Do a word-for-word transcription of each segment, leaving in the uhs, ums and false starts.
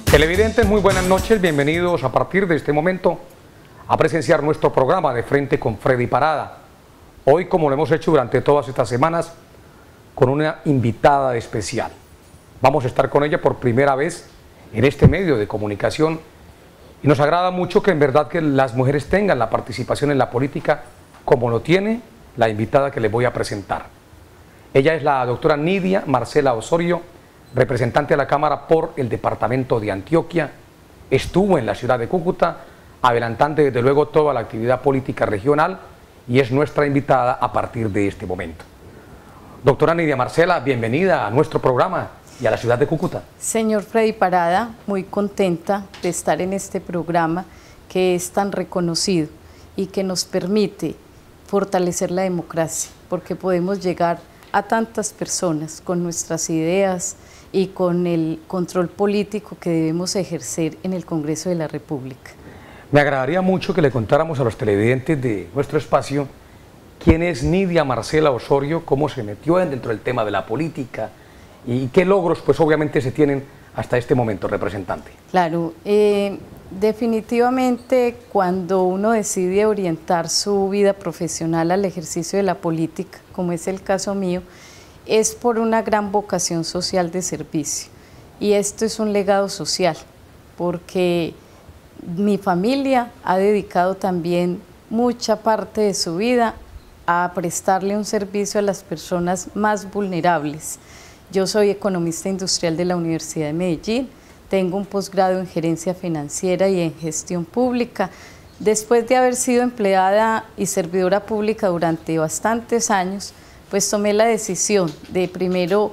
Televidentes, muy buenas noches, bienvenidos a partir de este momento a presenciar nuestro programa de Frente con Freddy Parada. Hoy, como lo hemos hecho durante todas estas semanas, con una invitada especial. Vamos a estar con ella por primera vez en este medio de comunicación y nos agrada mucho que en verdad que las mujeres tengan la participación en la política como lo tiene la invitada que les voy a presentar. Ella es la doctora Nidia Marcela Osorio, representante de la Cámara por el departamento de Antioquia, estuvo en la ciudad de Cúcuta, adelantando desde luego toda la actividad política regional y es nuestra invitada a partir de este momento. Doctora Nidia Marcela, bienvenida a nuestro programa y a la ciudad de Cúcuta. Señor Freddy Parada, muy contenta de estar en este programa que es tan reconocido y que nos permite fortalecer la democracia, porque podemos llegar a tantas personas con nuestras ideas y con el control político que debemos ejercer en el Congreso de la República. Me agradaría mucho que le contáramos a los televidentes de nuestro espacio quién es Nidia Marcela Osorio, cómo se metió dentro del tema de la política y qué logros pues obviamente se tienen hasta este momento, representante. Claro, eh, definitivamente cuando uno decide orientar su vida profesional al ejercicio de la política, como es el caso mío, es por una gran vocación social de servicio. Y esto es un legado social, porque mi familia ha dedicado también mucha parte de su vida a prestarle un servicio a las personas más vulnerables. Yo soy economista industrial de la Universidad de Medellín, tengo un posgrado en gerencia financiera y en gestión pública. Después de haber sido empleada y servidora pública durante bastantes años, pues tomé la decisión de primero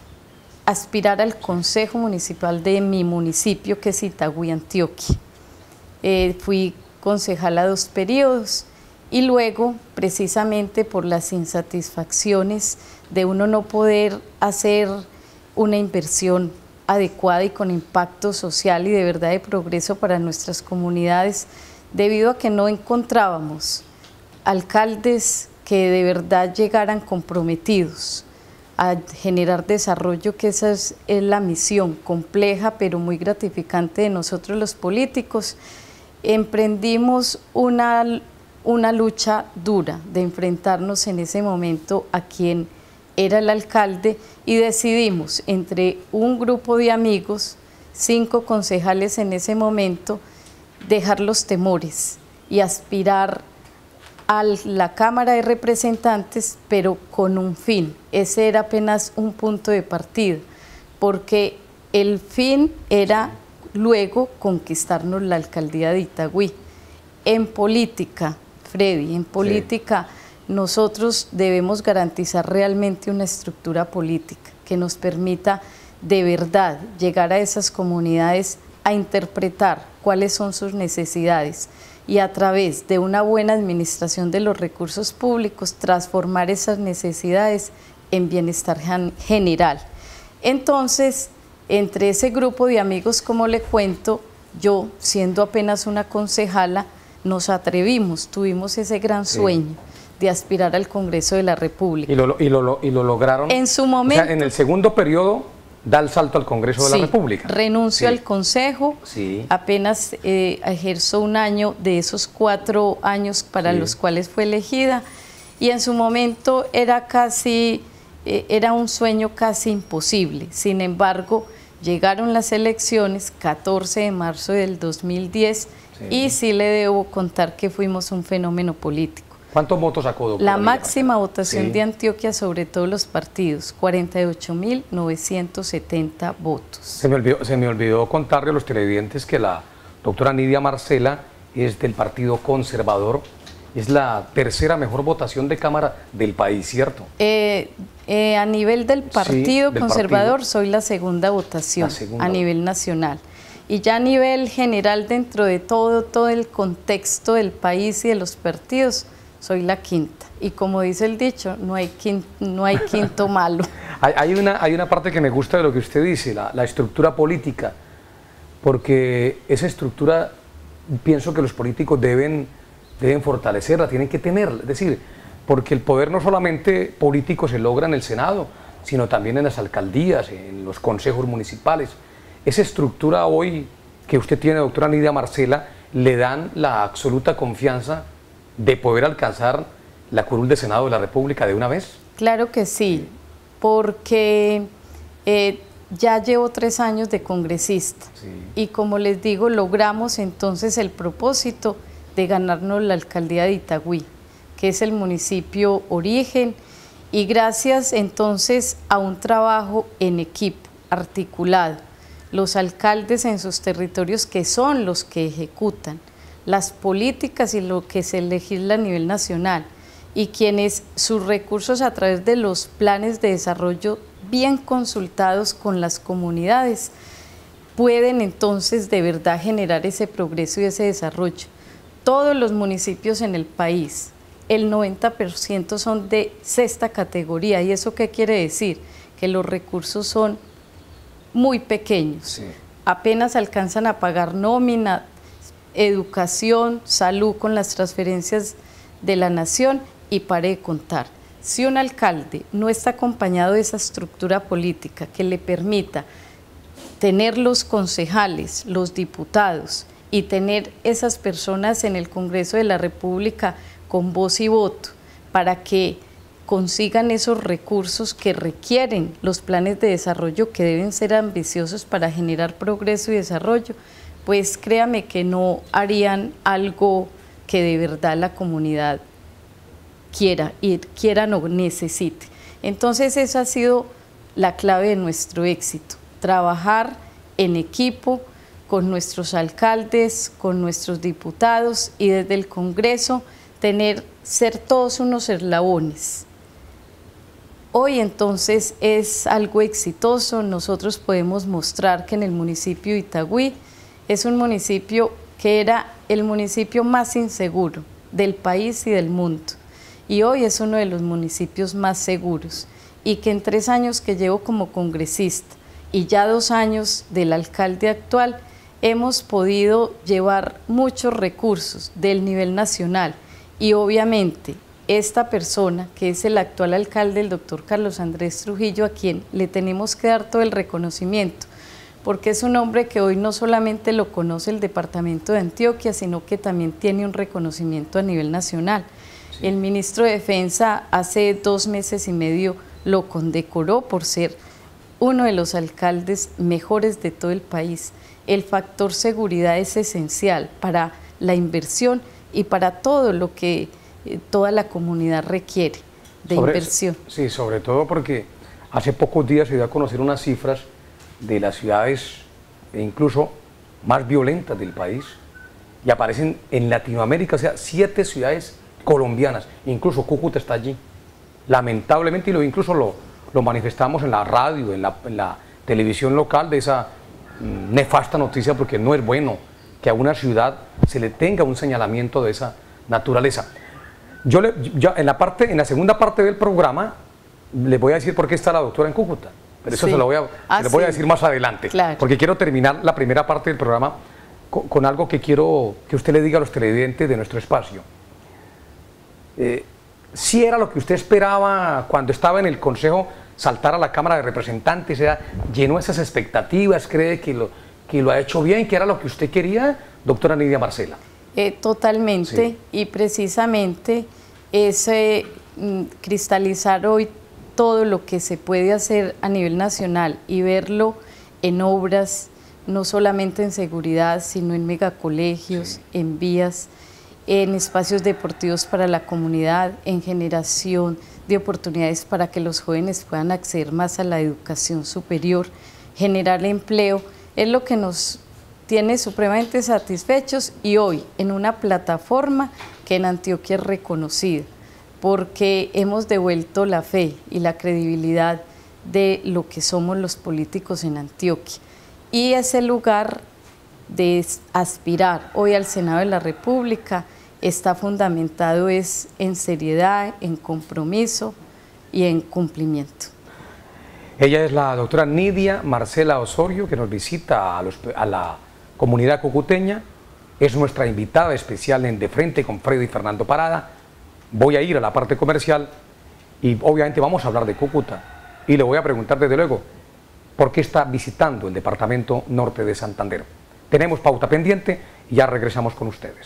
aspirar al Consejo Municipal de mi municipio, que es Itagüí, Antioquia. Eh, fui concejala dos periodos y luego, precisamente por las insatisfacciones de uno no poder hacer una inversión adecuada y con impacto social y de verdad de progreso para nuestras comunidades, debido a que no encontrábamos alcaldes que de verdad llegaran comprometidos a generar desarrollo, que esa es, es la misión compleja pero muy gratificante de nosotros los políticos. Emprendimos una, una lucha dura de enfrentarnos en ese momento a quien era el alcalde y decidimos entre un grupo de amigos, cinco concejales en ese momento, dejar los temores y aspirar a la Cámara de Representantes, pero con un fin. Ese era apenas un punto de partida, porque el fin era luego conquistarnos la alcaldía de Itagüí. En política, Freddy, en política sí, nosotros debemos garantizar realmente una estructura política que nos permita de verdad llegar a esas comunidades a interpretar cuáles son sus necesidades y a través de una buena administración de los recursos públicos transformar esas necesidades en bienestar general. Entonces, entre ese grupo de amigos, como le cuento, yo, siendo apenas una concejala, nos atrevimos, tuvimos ese gran sueño sí. de aspirar al Congreso de la República. ¿Y lo, y lo, y lo lograron? En su momento. O sea, en el segundo periodo da el salto al Congreso de sí, la República. Renuncio sí. al Consejo, sí. apenas eh, ejerzo un año de esos cuatro años para sí. los cuales fue elegida, y en su momento era casi, eh, era un sueño casi imposible. Sin embargo, llegaron las elecciones, catorce de marzo del dos mil diez, sí. y sí le debo contar que fuimos un fenómeno político. ¿Cuántos votos sacó, doctora? La máxima votación sí. de Antioquia sobre todos los partidos, cuarenta y ocho mil novecientos setenta votos. Se me, olvidó, se me olvidó contarle a los televidentes que la doctora Nidia Marcela es del Partido Conservador, es la tercera mejor votación de Cámara del país, ¿cierto? Eh, eh, a nivel del Partido sí, del Conservador partido. soy la segunda votación la segunda. a nivel nacional. Y ya a nivel general, dentro de todo, todo el contexto del país y de los partidos, soy la quinta. Y como dice el dicho, no hay quinto, no hay quinto malo. hay, hay, una, hay una parte que me gusta de lo que usted dice, la, la estructura política, porque esa estructura pienso que los políticos deben, deben fortalecerla, tienen que tenerla. Es decir, porque el poder no solamente político se logra en el Senado, sino también en las alcaldías, en los consejos municipales. esa estructura hoy que usted tiene, doctora Nidia Marcela, le dan la absoluta confianza de poder alcanzar la curul de Senado de la República de una vez? Claro que sí, porque eh, ya llevo tres años de congresista, sí. Y como les digo, logramos entonces el propósito de ganarnos la alcaldía de Itagüí, que es el municipio origen, y gracias entonces a un trabajo en equipo, articulado, los alcaldes en sus territorios, que son los que ejecutan las políticas y lo que se legisla a nivel nacional, y quienes sus recursos a través de los planes de desarrollo bien consultados con las comunidades pueden entonces de verdad generar ese progreso y ese desarrollo. Todos los municipios en el país, el noventa por ciento son de sexta categoría. ¿Y eso qué quiere decir? Que los recursos son muy pequeños, sí. Apenas alcanzan a pagar nómina, educación, salud con las transferencias de la nación y pare de contar. Si un alcalde no está acompañado de esa estructura política que le permita tener los concejales, los diputados y tener esas personas en el Congreso de la República con voz y voto para que consigan esos recursos que requieren los planes de desarrollo, que deben ser ambiciosos para generar progreso y desarrollo, pues créame que no harían algo que de verdad la comunidad quiera y quiera o necesite. Entonces esa ha sido la clave de nuestro éxito, trabajar en equipo con nuestros alcaldes, con nuestros diputados y desde el Congreso tener, ser todos unos eslabones. Hoy entonces es algo exitoso, nosotros podemos mostrar que en el municipio de Itagüí es un municipio que era el municipio más inseguro del país y del mundo, y hoy es uno de los municipios más seguros, y que en tres años que llevo como congresista y ya dos años del alcalde actual, hemos podido llevar muchos recursos del nivel nacional, y obviamente esta persona, que es el actual alcalde, el doctor Carlos Andrés Trujillo, a quien le tenemos que dar todo el reconocimiento, porque es un hombre que hoy no solamente lo conoce el departamento de Antioquia, sino que también tiene un reconocimiento a nivel nacional. Sí. El ministro de Defensa hace dos meses y medio lo condecoró por ser uno de los alcaldes mejores de todo el país. El factor seguridad es esencial para la inversión y para todo lo que eh, toda la comunidad requiere de sobre, inversión. Sí, sobre todo porque hace pocos días se dio a conocer unas cifras de las ciudades incluso más violentas del país, y aparecen en Latinoamérica, o sea, siete ciudades colombianas, incluso Cúcuta está allí, lamentablemente, y lo, incluso lo, lo manifestamos en la radio, en la, en la televisión local, de esa mm, nefasta noticia, porque no es bueno que a una ciudad se le tenga un señalamiento de esa naturaleza. Yo, le, yo en, la parte, en la segunda parte del programa les voy a decir por qué está la doctora en Cúcuta, pero eso sí. se lo voy a, ah, se lo voy sí. a decir más adelante, claro. porque quiero terminar la primera parte del programa con, con algo que quiero que usted le diga a los televidentes de nuestro espacio. Eh, si era lo que usted esperaba cuando estaba en el Consejo, saltar a la Cámara de Representantes, era, llenó esas expectativas, cree que lo, que lo ha hecho bien, que era lo que usted quería, doctora Nidia Marcela. Eh, totalmente, sí. Y precisamente ese mm, cristalizar hoy todo lo que se puede hacer a nivel nacional y verlo en obras, no solamente en seguridad, sino en megacolegios, sí. en vías, en espacios deportivos para la comunidad, en generación de oportunidades para que los jóvenes puedan acceder más a la educación superior, generar empleo, es lo que nos tiene supremamente satisfechos, y hoy en una plataforma que en Antioquia es reconocida, porque hemos devuelto la fe y la credibilidad de lo que somos los políticos en Antioquia, y ese lugar de aspirar hoy al Senado de la República está fundamentado es en seriedad, en compromiso y en cumplimiento. Ella es la doctora Nidia Marcela Osorio, que nos visita a, los, a la comunidad cucuteña, es nuestra invitada especial en De Frente con Freddy Fernando Parada. Voy a ir a la parte comercial y obviamente vamos a hablar de Cúcuta, y le voy a preguntar desde luego, por qué está visitando el departamento norte de Santander. Tenemos pauta pendiente y ya regresamos con ustedes.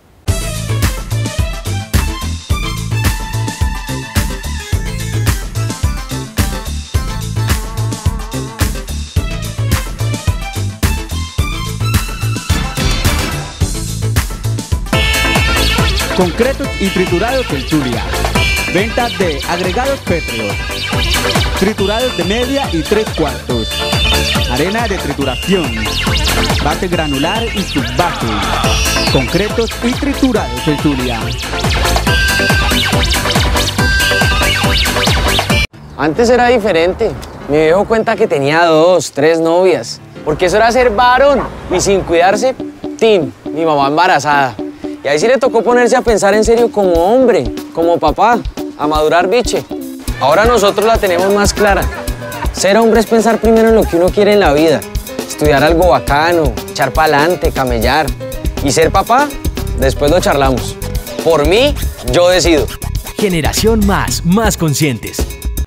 Concretos y triturados del Zulia. Venta de agregados pétreos. Triturados de media y tres cuartos. Arena de trituración. Base granular y subbase. Concretos y triturados del Zulia. Antes era diferente. Me dio cuenta que tenía dos, tres novias. Porque eso era ser varón. Y sin cuidarse, tin, mi mamá embarazada. Y ahí sí le tocó ponerse a pensar en serio como hombre, como papá, a madurar biche. Ahora nosotros la tenemos más clara. Ser hombre es pensar primero en lo que uno quiere en la vida. Estudiar algo bacano, echar pa'lante, camellar. Y ser papá, después lo charlamos. Por mí, yo decido. Generación Más, más conscientes.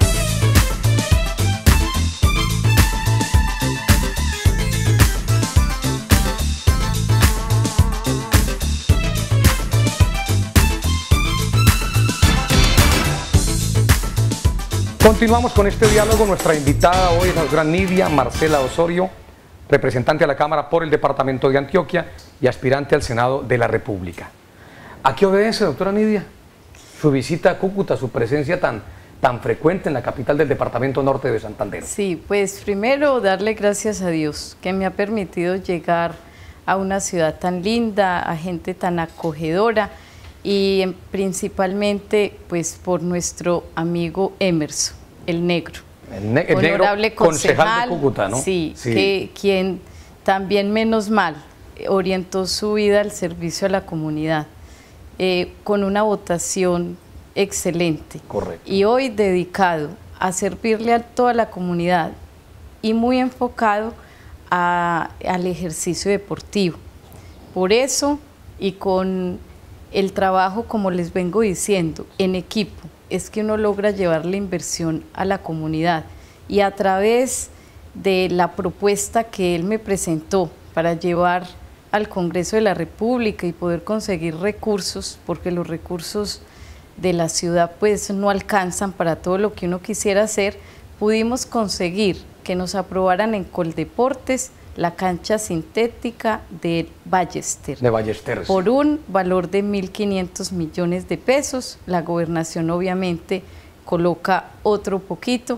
Continuamos con este diálogo. Nuestra invitada hoy es la gran Nidia Marcela Osorio, representante a la Cámara por el Departamento de Antioquia y aspirante al Senado de la República. ¿A qué obedece, doctora Nidia, su visita a Cúcuta, su presencia tan, tan frecuente en la capital del Departamento Norte de Santander? Sí, pues primero darle gracias a Dios que me ha permitido llegar a una ciudad tan linda, a gente tan acogedora, y principalmente pues por nuestro amigo Emerson, el negro, el, ne el honorable negro concejal, concejal de Cúcuta, ¿no? Sí, sí. Que, quien también menos mal orientó su vida al servicio a la comunidad, eh, con una votación excelente. Correcto. Y hoy dedicado a servirle a toda la comunidad y muy enfocado a, al ejercicio deportivo. Por eso, y con el trabajo, como les vengo diciendo, en equipo, es que uno logra llevar la inversión a la comunidad, y a través de la propuesta que él me presentó para llevar al Congreso de la República y poder conseguir recursos, porque los recursos de la ciudad pues no alcanzan para todo lo que uno quisiera hacer, pudimos conseguir que nos aprobaran en Coldeportes la cancha sintética de Ballester, de Ballester, por un valor de mil quinientos millones de pesos. La gobernación obviamente coloca otro poquito.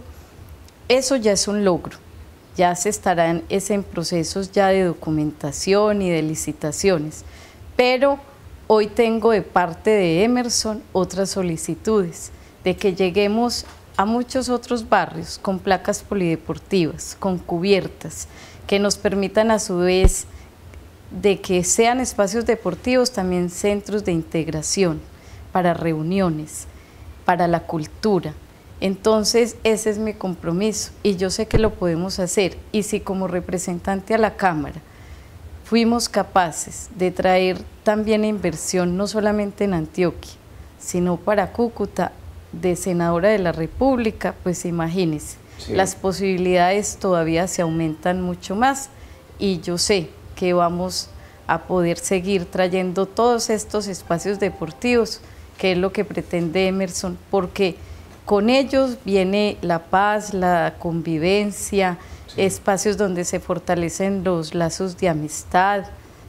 Eso ya es un logro, ya se estarán es en procesos ya de documentación y de licitaciones, pero hoy tengo de parte de Emerson otras solicitudes de que lleguemos a muchos otros barrios con placas polideportivas, con cubiertas, que nos permitan a su vez de que sean espacios deportivos también centros de integración para reuniones, para la cultura. Entonces ese es mi compromiso y yo sé que lo podemos hacer, y si como representante a la Cámara fuimos capaces de traer también inversión no solamente en Antioquia, sino para Cúcuta, de senadora de la República, pues imagínense. Sí. Las posibilidades todavía se aumentan mucho más, y yo sé que vamos a poder seguir trayendo todos estos espacios deportivos, que es lo que pretende Emerson, porque con ellos viene la paz, la convivencia, sí. Espacios donde se fortalecen los lazos de amistad.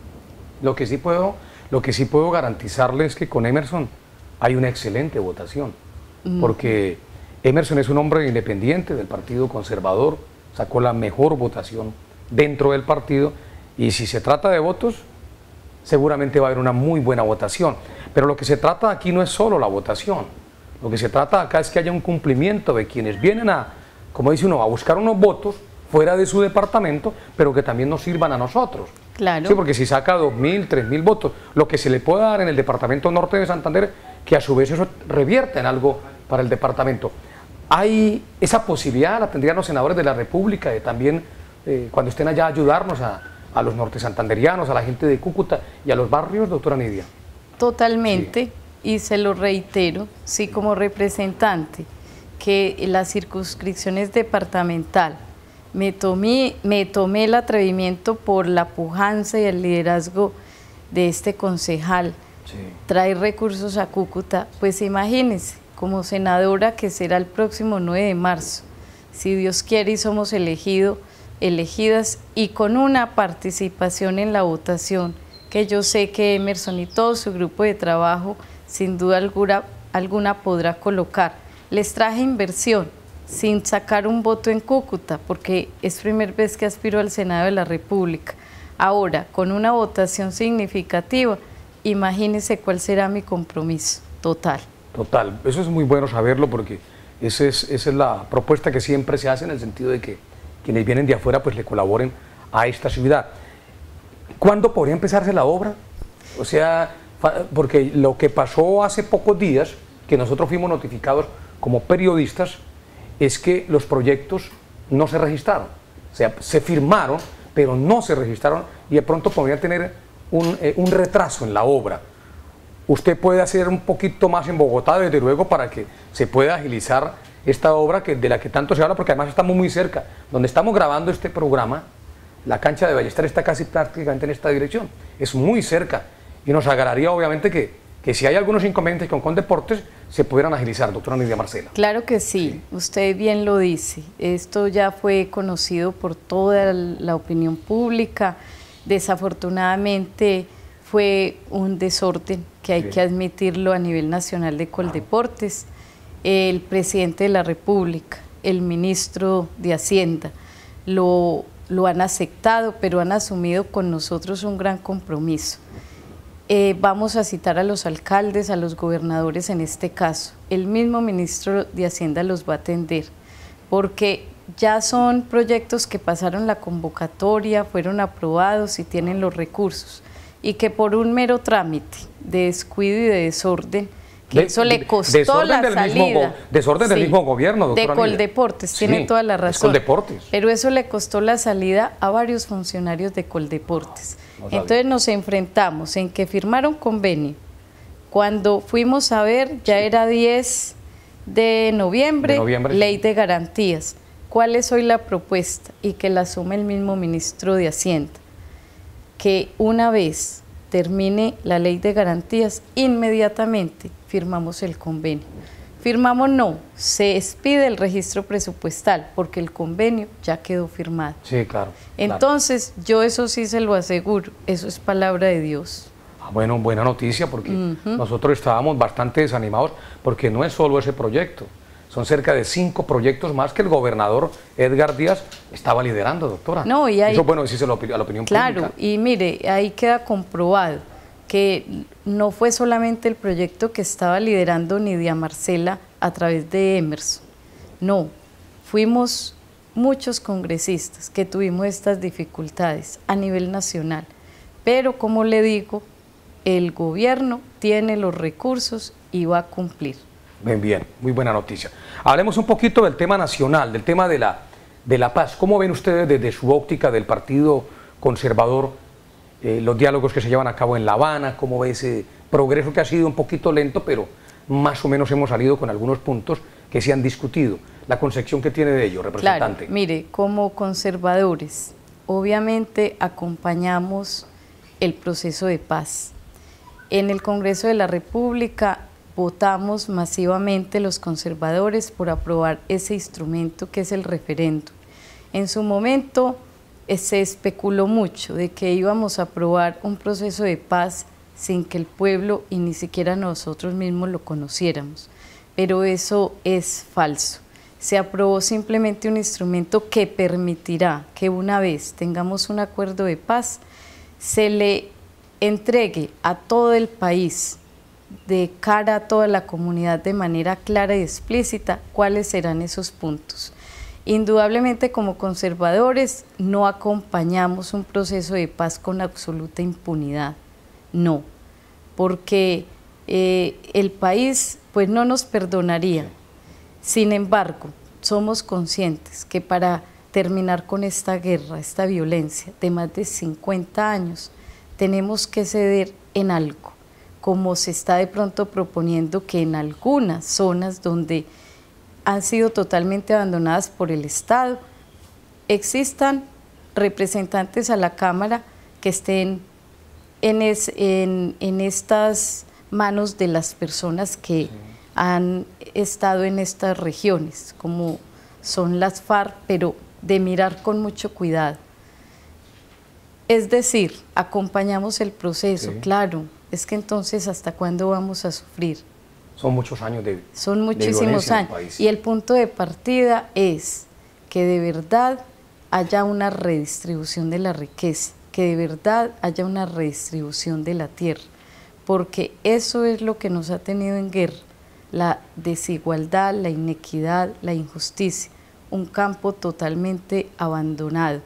Lo que sí puedo, lo que sí puedo garantizarles es que con Emerson hay una excelente votación, mm. porque Emerson es un hombre independiente del Partido Conservador, sacó la mejor votación dentro del partido, y si se trata de votos, seguramente va a haber una muy buena votación. Pero lo que se trata aquí no es solo la votación, lo que se trata acá es que haya un cumplimiento de quienes vienen a, como dice uno, a buscar unos votos fuera de su departamento, pero que también nos sirvan a nosotros. Claro. Sí, porque si saca dos mil, tres mil votos, lo que se le pueda dar en el Departamento Norte de Santander, que a su vez eso revierta en algo para el departamento. ¿Hay esa posibilidad, la tendrían los senadores de la República, de también, eh, cuando estén allá, ayudarnos a, a los norte santanderianos, a la gente de Cúcuta y a los barrios, doctora Nidia? Totalmente, sí. Y se lo reitero, sí, como representante, que las circunscripciones departamental me tomé, me tomé el atrevimiento por la pujanza y el liderazgo de este concejal, sí. traer recursos a Cúcuta, pues imagínense, como senadora que será el próximo nueve de marzo, si Dios quiere y somos elegido, elegidas y con una participación en la votación, que yo sé que Emerson y todo su grupo de trabajo sin duda alguna, alguna podrá colocar. Les traje inversión sin sacar un voto en Cúcuta, porque es primera vez que aspiro al Senado de la República. Ahora, con una votación significativa, imagínense cuál será mi compromiso total. Total, eso es muy bueno saberlo, porque esa es, esa es la propuesta que siempre se hace, en el sentido de que quienes vienen de afuera pues le colaboren a esta ciudad. ¿Cuándo podría empezarse la obra? O sea, porque lo que pasó hace pocos días, que nosotros fuimos notificados como periodistas, es que los proyectos no se registraron. O sea, se firmaron, pero no se registraron y de pronto podrían tener un, eh, un retraso en la obra. Usted puede hacer un poquito más en Bogotá, desde luego, para que se pueda agilizar esta obra que, de la que tanto se habla, porque además estamos muy cerca. Donde estamos grabando este programa, la cancha de Ballester está casi prácticamente en esta dirección. Es muy cerca y nos agradaría obviamente que, que si hay algunos inconvenientes con Coldeportes, se pudieran agilizar, doctora Nidia Marcela. Claro que sí, sí, usted bien lo dice. Esto ya fue conocido por toda la opinión pública. Desafortunadamente fue un desorden que hay sí. que admitirlo a nivel nacional de Coldeportes. El presidente de la República, el ministro de Hacienda, lo, lo han aceptado, pero han asumido con nosotros un gran compromiso. Eh, vamos a citar a los alcaldes, a los gobernadores en este caso. El mismo ministro de Hacienda los va a atender, porque ya son proyectos que pasaron la convocatoria, fueron aprobados y tienen los recursos, y que por un mero trámite de descuido y de desorden, que de, eso le costó desorden la del salida. Mismo, desorden del sí, mismo gobierno, doctora de Coldeportes, sí, tiene toda la razón. Coldeportes. Pero eso le costó la salida a varios funcionarios de Coldeportes. No, no Entonces nos enfrentamos en que firmaron convenio. Cuando fuimos a ver, ya sí. era diez de noviembre, de noviembre, ley de garantías. ¿Cuál es hoy la propuesta? Y que la asume el mismo ministro de Hacienda. Que una vez termine la ley de garantías, inmediatamente firmamos el convenio. Firmamos no, se expide el registro presupuestal porque el convenio ya quedó firmado. Sí, claro. Entonces, claro. yo eso sí se lo aseguro, eso es palabra de Dios. Ah, bueno, buena noticia, porque uh-huh. nosotros estábamos bastante desanimados, porque no es solo ese proyecto, son cerca de cinco proyectos más que el gobernador Edgar Díaz estaba liderando, doctora. No, y ahí, eso bueno decirse a la opinión claro, pública. Claro, y mire, ahí queda comprobado que no fue solamente el proyecto que estaba liderando Nidia Marcela a través de Emerson, no, fuimos muchos congresistas que tuvimos estas dificultades a nivel nacional, pero como le digo, el gobierno tiene los recursos y va a cumplir. Bien, bien, muy buena noticia. Hablemos un poquito del tema nacional, del tema de la, de la paz. ¿Cómo ven ustedes desde su óptica del Partido Conservador eh, los diálogos que se llevan a cabo en La Habana? ¿Cómo ve ese progreso que ha sido un poquito lento, pero más o menos hemos salido con algunos puntos que se han discutido? La concepción que tiene de ello, representante. Claro, mire, como conservadores, obviamente acompañamos el proceso de paz. En el Congreso de la República votamos masivamente los conservadores por aprobar ese instrumento que es el referéndum. En su momento eh, se especuló mucho de que íbamos a aprobar un proceso de paz sin que el pueblo y ni siquiera nosotros mismos lo conociéramos, pero eso es falso. Se aprobó simplemente un instrumento que permitirá que una vez tengamos un acuerdo de paz, se le entregue a todo el país, de cara a toda la comunidad de manera clara y explícita, cuáles serán esos puntos. Indudablemente como conservadores no acompañamos un proceso de paz con absoluta impunidad, no, porque eh, el país pues no nos perdonaría. Sin embargo, somos conscientes que para terminar con esta guerra, esta violencia de más de cincuenta años, tenemos que ceder en algo, como se está de pronto proponiendo que en algunas zonas donde han sido totalmente abandonadas por el Estado, existan representantes a la Cámara que estén en, es, en, en estas manos de las personas que han estado en estas regiones, como son las FARC, pero de mirar con mucho cuidado. Es decir, acompañamos el proceso, sí. Claro, es que entonces ¿hasta cuándo vamos a sufrir? Son muchos años de Son muchísimos años, y el punto de partida es que de verdad haya una redistribución de la riqueza, que de verdad haya una redistribución de la tierra, porque eso es lo que nos ha tenido en guerra, la desigualdad, la inequidad, la injusticia, un campo totalmente abandonado.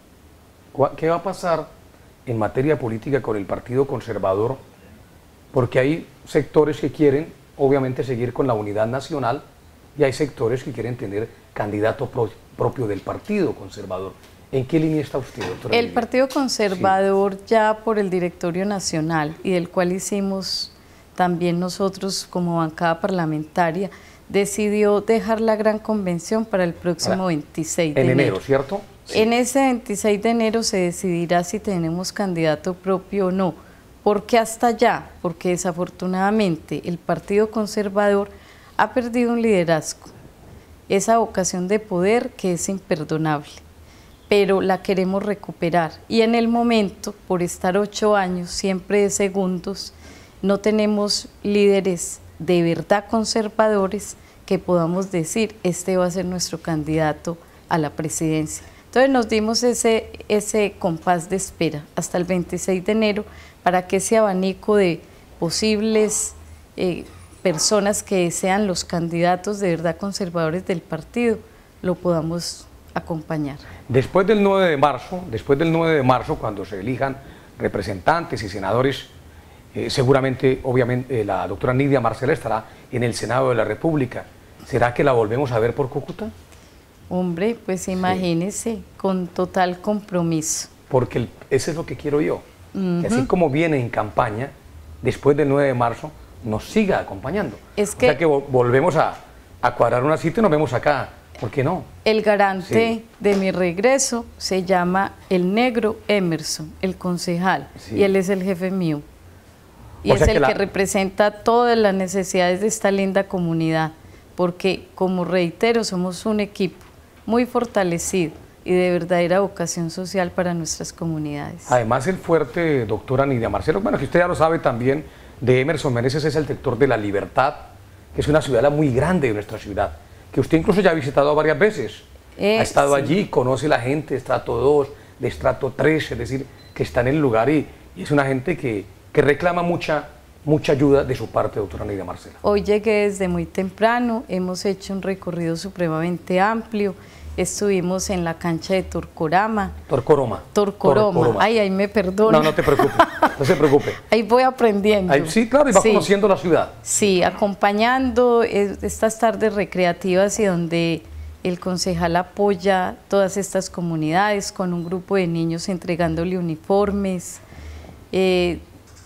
¿Qué va a pasar en materia política con el Partido Conservador? Porque hay sectores que quieren, obviamente, seguir con la unidad nacional y hay sectores que quieren tener candidato pro, propio del Partido Conservador. ¿En qué línea está usted, doctora? El Partido Conservador, sí. Ya por el Directorio Nacional, y del cual hicimos también nosotros como bancada parlamentaria, decidió dejar la gran convención para el próximo Ahora, veintiséis de enero. En enero, ¿cierto? Sí. En ese veintiséis de enero se decidirá si tenemos candidato propio o no. ¿Por qué hasta allá? Porque desafortunadamente el Partido Conservador ha perdido un liderazgo, esa vocación de poder que es imperdonable, pero la queremos recuperar. Y en el momento, por estar ocho años siempre de segundos, no tenemos líderes de verdad conservadores que podamos decir, este va a ser nuestro candidato a la presidencia. Entonces nos dimos ese, ese compás de espera hasta el veintiséis de enero para que ese abanico de posibles eh, personas que sean los candidatos de verdad conservadores del partido lo podamos acompañar. Después del nueve de marzo, después del nueve de marzo, cuando se elijan representantes y senadores, eh, seguramente, obviamente, eh, la doctora Nidia Marcela estará en el Senado de la República. ¿Será que la volvemos a ver por Cúcuta? Hombre, pues imagínese, sí. Con total compromiso. Porque el, eso es lo que quiero yo, uh-huh. Que así como viene en campaña, después del nueve de marzo, nos siga acompañando. Es que, o sea que volvemos a, a cuadrar una cita y nos vemos acá, ¿por qué no? El garante sí. de mi regreso se llama el negro Emerson, el concejal, sí. Y él es el jefe mío. Y o es el que, la... que representa todas las necesidades de esta linda comunidad, porque, como reitero, somos un equipo muy fortalecido y de verdadera vocación social para nuestras comunidades. Además, el fuerte, doctora Nidia Marcela, bueno, que usted ya lo sabe también, de Emerson Meneses es el sector de La Libertad, que es una ciudad muy grande de nuestra ciudad, que usted incluso ya ha visitado varias veces. Eh, ha estado sí. allí, conoce la gente de estrato dos, de estrato tres, es decir, que está en el lugar y, y es una gente que, que reclama mucha, mucha ayuda de su parte, doctora Nidia Marcela. Hoy llegué desde muy temprano, hemos hecho un recorrido supremamente amplio. Estuvimos en la cancha de Torcorama. Torcoroma. Torcoroma. Torcoroma. Ay, ahí me perdona. No, no te preocupes, no se preocupe. Ahí voy aprendiendo. Ahí, sí, claro, y va sí. conociendo la ciudad. Sí, acompañando estas tardes recreativas y donde el concejal apoya todas estas comunidades con un grupo de niños entregándole uniformes. Eh,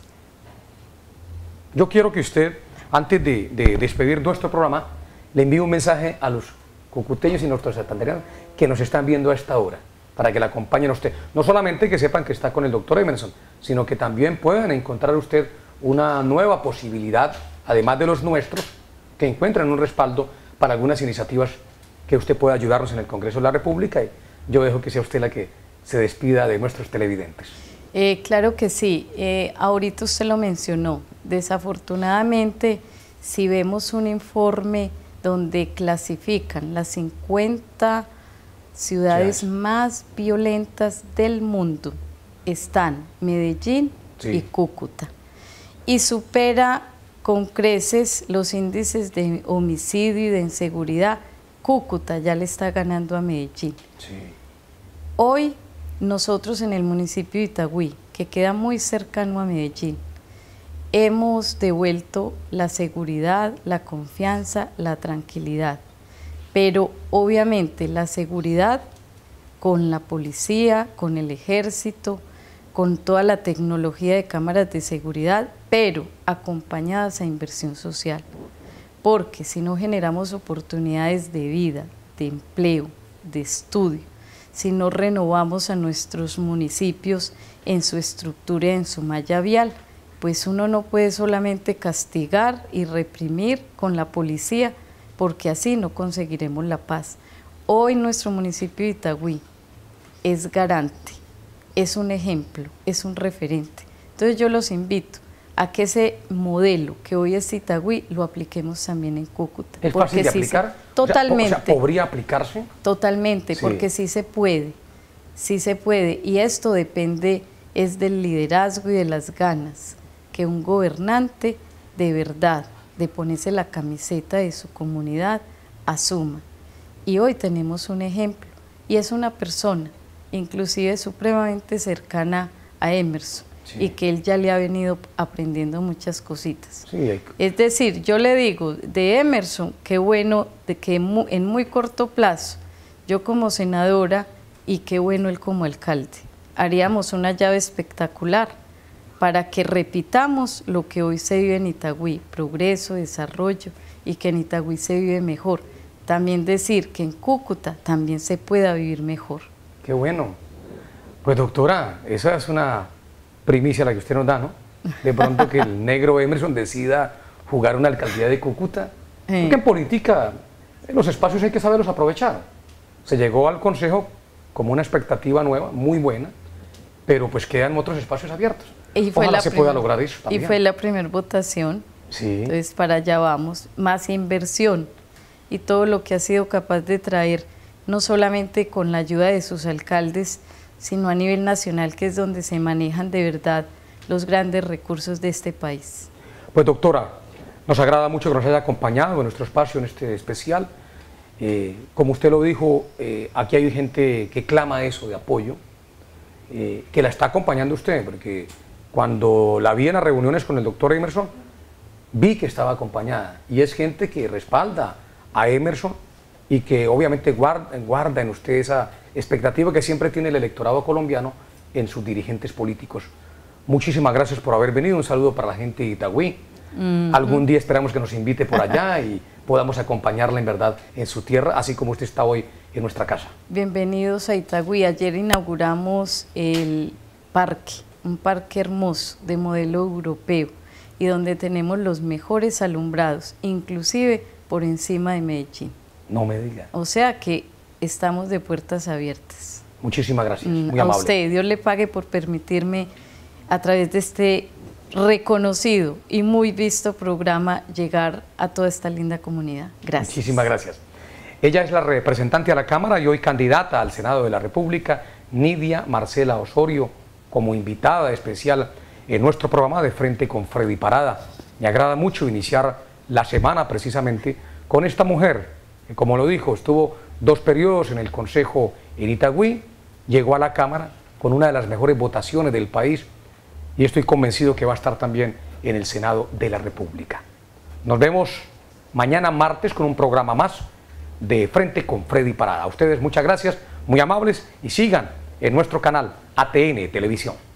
Yo quiero que usted, antes de, de despedir nuestro programa, le envíe un mensaje a los cucuteños y nuestros santandereanos que nos están viendo a esta hora, para que la acompañen a usted. No solamente que sepan que está con el doctor Emerson, sino que también puedan encontrar usted una nueva posibilidad, además de los nuestros, que encuentren un respaldo para algunas iniciativas que usted pueda ayudarnos en el Congreso de la República, y yo dejo que sea usted la que se despida de nuestros televidentes. Eh, claro que sí, eh, ahorita usted lo mencionó, desafortunadamente si vemos un informe donde clasifican las cincuenta ciudades yes. más violentas del mundo, están Medellín sí. y Cúcuta, y supera con creces los índices de homicidio y de inseguridad. Cúcuta ya le está ganando a Medellín. Sí. Hoy nosotros en el municipio de Itagüí, que queda muy cercano a Medellín, hemos devuelto la seguridad, la confianza, la tranquilidad, pero obviamente la seguridad con la policía, con el ejército, con toda la tecnología de cámaras de seguridad, pero acompañadas a inversión social, porque si no generamos oportunidades de vida, de empleo, de estudio, si no renovamos a nuestros municipios en su estructura y en su malla vial. Pues uno no puede solamente castigar y reprimir con la policía, porque así no conseguiremos la paz. Hoy nuestro municipio de Itagüí es garante, es un ejemplo, es un referente. Entonces yo los invito a que ese modelo que hoy es Itagüí lo apliquemos también en Cúcuta. ¿Es fácil de aplicar? Sí, totalmente. O sea, ¿podría aplicarse? Totalmente, sí. Porque sí se puede, sí se puede. Y esto depende, es del liderazgo y de las ganas que un gobernante de verdad, de ponerse la camiseta de su comunidad, asuma. Y hoy tenemos un ejemplo, y es una persona, inclusive supremamente cercana a Emerson, sí. Y que él ya le ha venido aprendiendo muchas cositas. Sí, hay... Es decir, yo le digo, de Emerson, qué bueno, de que en muy corto plazo, yo como senadora, y qué bueno él como alcalde, haríamos una llave espectacular, para que repitamos lo que hoy se vive en Itagüí, progreso, desarrollo, y que en Itagüí se vive mejor. También decir que en Cúcuta también se pueda vivir mejor. Qué bueno. Pues doctora, esa es una primicia la que usted nos da, ¿no? De pronto que el negro Emerson decida jugar una alcaldía de Cúcuta. Eh. Porque en política los espacios hay que saberlos aprovechar. Se llegó al Consejo como una expectativa nueva, muy buena, pero pues quedan otros espacios abiertos. Y fue Ojalá la se primer, pueda lograr eso también. Y fue la primera votación, sí. Entonces para allá vamos, más inversión y todo lo que ha sido capaz de traer, no solamente con la ayuda de sus alcaldes, sino a nivel nacional, que es donde se manejan de verdad los grandes recursos de este país. Pues doctora, nos agrada mucho que nos haya acompañado en nuestro espacio en este especial. Eh, como usted lo dijo, eh, aquí hay gente que clama eso de apoyo, eh, que la está acompañando usted, porque cuando la vi en las reuniones con el doctor Emerson, vi que estaba acompañada, y es gente que respalda a Emerson y que obviamente guarda, guarda en usted esa expectativa que siempre tiene el electorado colombiano en sus dirigentes políticos. Muchísimas gracias por haber venido, un saludo para la gente de Itagüí. Mm-hmm. Algún día esperamos que nos invite por allá y podamos acompañarla en verdad en su tierra, así como usted está hoy en nuestra casa. Bienvenidos a Itagüí. Ayer inauguramos el parque, un parque hermoso de modelo europeo y donde tenemos los mejores alumbrados, inclusive por encima de Medellín. No me diga. O sea que estamos de puertas abiertas. Muchísimas gracias, muy a amable. A usted, Dios le pague por permitirme a través de este reconocido y muy visto programa llegar a toda esta linda comunidad. Gracias. Muchísimas gracias. Ella es la representante a la Cámara y hoy candidata al Senado de la República, Nidia Marcela Osorio, como invitada especial en nuestro programa de Frente con Freddy Parada. Me agrada mucho iniciar la semana precisamente con esta mujer, que como lo dijo, estuvo dos periodos en el Consejo en Itagüí, llegó a la Cámara con una de las mejores votaciones del país y estoy convencido que va a estar también en el Senado de la República. Nos vemos mañana martes con un programa más de Frente con Freddy Parada. A ustedes muchas gracias, muy amables, y sigan en nuestro canal A T N Televisión.